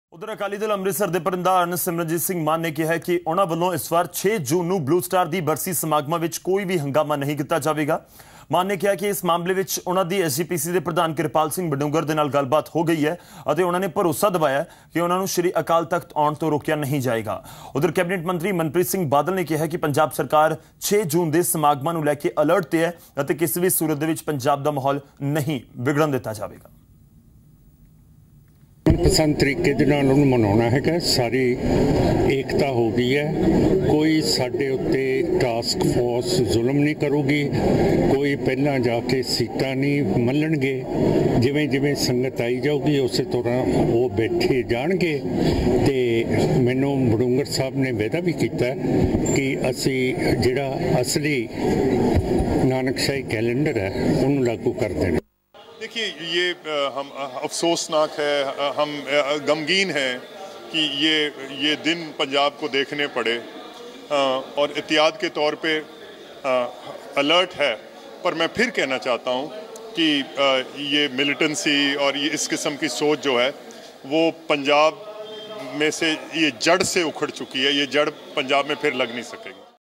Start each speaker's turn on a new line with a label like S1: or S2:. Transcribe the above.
S1: उधर अकाली दल ਅੰਮ੍ਰਿਤਸਰ ਦੇ ਪ੍ਰਧਾਨ ਸਿਮਰਨਜੀਤ ਸਿੰਘ ਮਾਨ ਨੇ ਕਿਹਾ ਕਿ ਉਹਨਾਂ ਵੱਲੋਂ ਇਸ ਵਾਰ 6 ਜੂਨ ਨੂੰ ਬਲੂ ਸਟਾਰ ਦੀ ਬਰਸੀ ਸਮਾਗਮਾਂ ਵਿੱਚ ਕੋਈ ਵੀ ਹੰਗਾਮਾ ਨਹੀਂ ਕੀਤਾ ਜਾਵੇਗਾ। ਮਾਨ ਨੇ ਕਿਹਾ ਕਿ ਇਸ ਮਾਮਲੇ ਵਿੱਚ ਉਹਨਾਂ ਦੀ ਐਸਜੀਪੀਸੀ ਦੇ ਪ੍ਰਧਾਨ ਕਿਰਪਾਲ ਸਿੰਘ ਬਡੂੰਗਰ ਦੇ ਨਾਲ ਗੱਲਬਾਤ ਹੋ ਗਈ ਹੈ ਅਤੇ ਉਹਨਾਂ ਨੇ ਭਰੋਸਾ ਦਿਵਾਇਆ ਕਿ ਉਹਨਾਂ ਨੂੰ ਸ਼੍ਰੀ ਅਕਾਲ ਤਖਤ ਆਉਣ ਤੋਂ ਰੋਕਿਆ ਨਹੀਂ ਜਾਏਗਾ। ਉਧਰ ਕੈਬਨਿਟ ਮੰਤਰੀ ਮਨਪ੍ਰੀਤ ਸਿੰਘ ਬਾਦਲ ਨੇ ਕਿਹਾ ਕਿ ਪੰਜਾਬ ਸਰਕਾਰ 6 ਜੂਨ ਦੇ ਸਮਾਗਮਾਂ ਨੂੰ ਲੈ ਕੇ ਅਲਰਟ ਤੇ ਹੈ ਅਤੇ ਕਿਸੇ ਵੀ ਸੂਰਤ ਦੇ ਵਿੱਚ ਪੰਜਾਬ ਦਾ ਮਾਹੌਲ ਨਹੀਂ ਵਿਗੜਨ ਦਿੱਤਾ ਜਾਵੇਗਾ।
S2: पसंद तरीके दे नाल उन्हें मनाना है। सारी एकता हो गई है, कोई साडे उत्ते टास्क फोर्स जुल्म नहीं करूगी, कोई पहला जाके सीटां नहीं मल्लणगे। जिवें जिवें संगत आई जाऊगी उस तरह वो बैठे जाणगे। ते मैनूं बडूंगर साहब ने वादा भी किया कि असी जिहड़ा असली नानकशाही कैलेंडर है उन्हें लागू कर देना।
S3: देखिए, ये हम अफसोसनाक है, हम गमगीन हैं कि ये दिन पंजाब को देखने पड़े और एहतियात के तौर पे अलर्ट है। पर मैं फिर कहना चाहता हूँ कि ये मिलिटेंसी और ये इस किस्म की सोच जो है वो पंजाब में से ये जड़ से उखड़ चुकी है। ये जड़ पंजाब में फिर लग नहीं सकेगी।